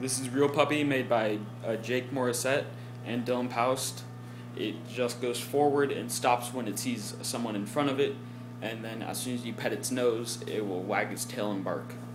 This is Real Puppy, made by Jake Morissette and Dylan Paust. It just goes forward and stops when it sees someone in front of it, and then as soon as you pet its nose, it will wag its tail and bark.